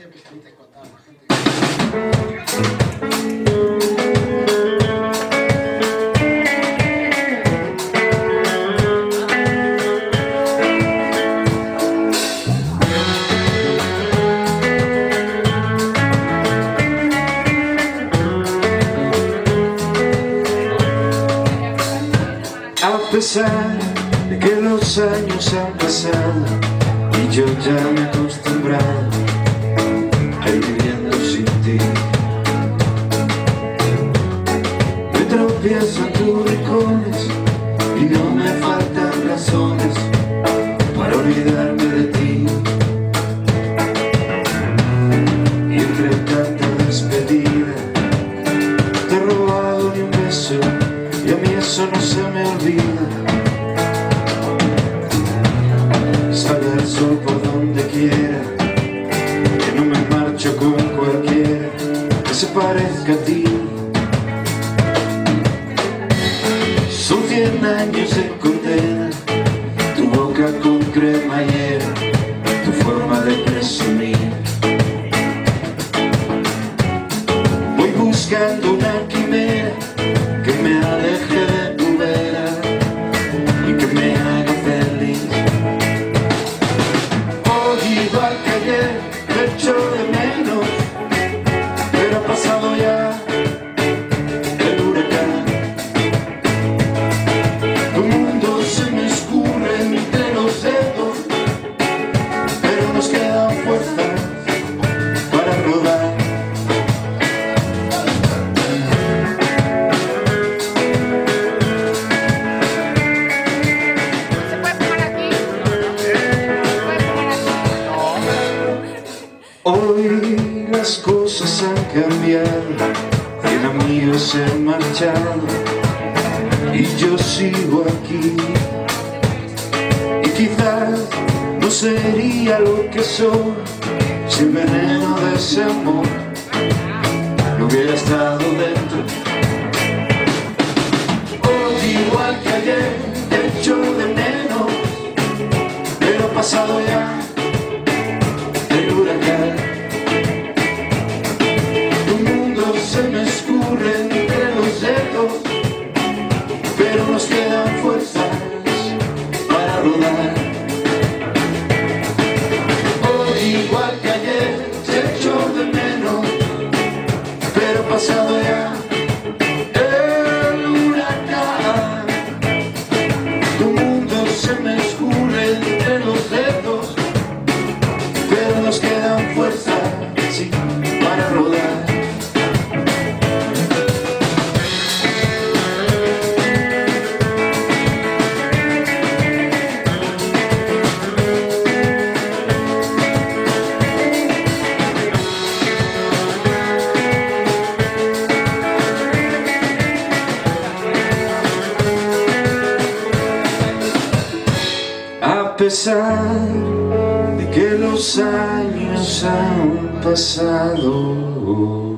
siempre te contaba la gente. A pesar de que los años han pasado y yo ya me he acostumbrado a ir viviendo sin ti, me tropiezo en tus rincones y no me faltan razones para olvidarme de ti. Y entre tanta despedida te he robado ni un beso y a mí eso no se me olvida. Sale el sol por donde quiera, que no me marcho con cualquiera que se parezca a ti. Son 100 años de condena, tu boca con cremallera, tu forma de presumir. Voy buscando una quimera que me aleje de tu vera y que me haga feliz. Hoy igual que ayer te echo de menos, pero ha pasado ya el huracán. Tu mundo se me escurre entre los dedos, pero nos quedan fuerzas para rodar. Hoy las cosas han cambiado, 100 amigos se han marchado y yo sigo aquí. Y quizás no sería lo que soy si el veneno de ese amor no hubiera estado dentro. Hoy igual que ayer te echo de menos, pero ha pasado ya el huracán. Tu mundo se me escurre entre los dedos, pero nos quedan fuerzas para rodar. Hoy igual que ayer te echo de menos, pero ha pasado ya el huracán. Tu mundo se me escurre entre los dedos, pero nos quedan fuerzas, sí, para rodar. A pesar de que los años han pasado,